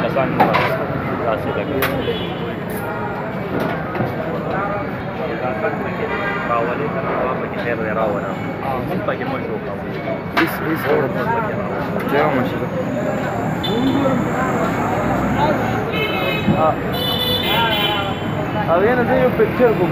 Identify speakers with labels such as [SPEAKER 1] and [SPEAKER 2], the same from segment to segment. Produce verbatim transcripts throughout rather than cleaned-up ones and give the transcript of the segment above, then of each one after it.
[SPEAKER 1] آسان داسې لګي راولې کنه هوا پکې خیر دی راوړه مونږ پکې مو شو کوو هیڅ هیڅ اورم پکې راوړه دا ماشي ها او yana da یو پکچر کوم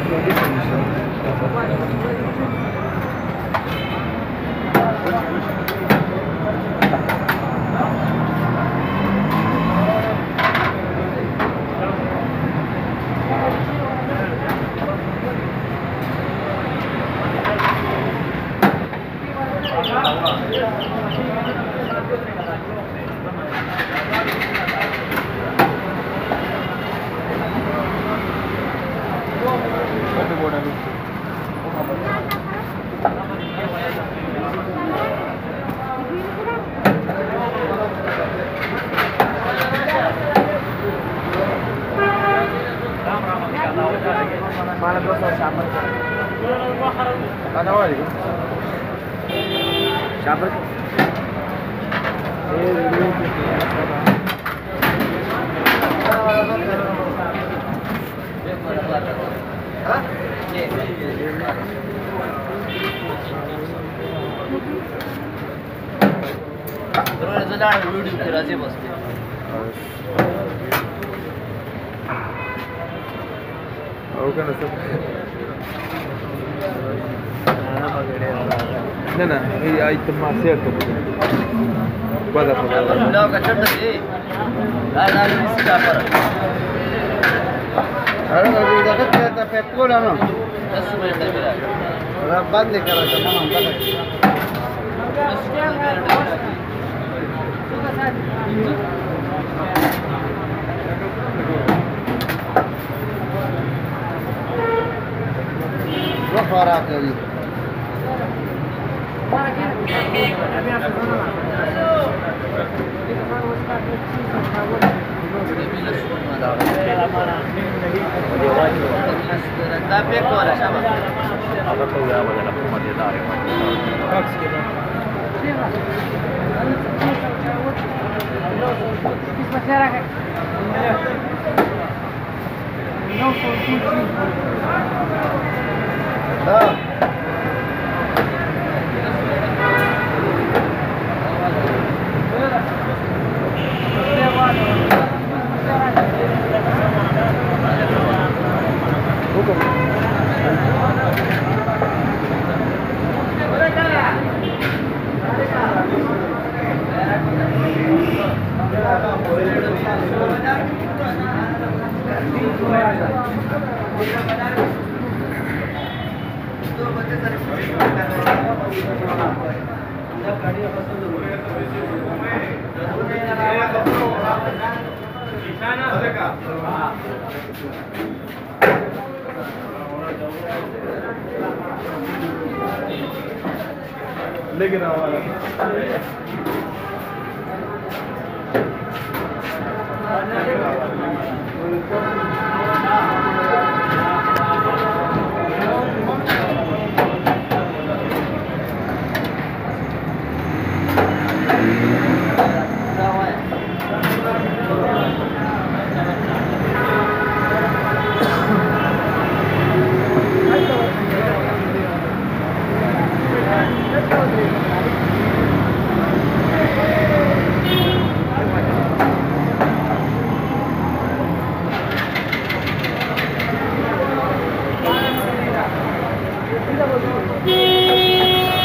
[SPEAKER 1] نه نه هي ايتم ما سيرته بدأ بدأ لا كشرت ايه لا لا لسه فرق انا اذا كنت تقول انا بس ما يقدر ربنا لك يا تمام وفرات لي دا په کوله شابه هغه ته یا ولا له کومه دي داري فاکس کېده اسمه سره نو څه دا लेकिन हमारा Thank you.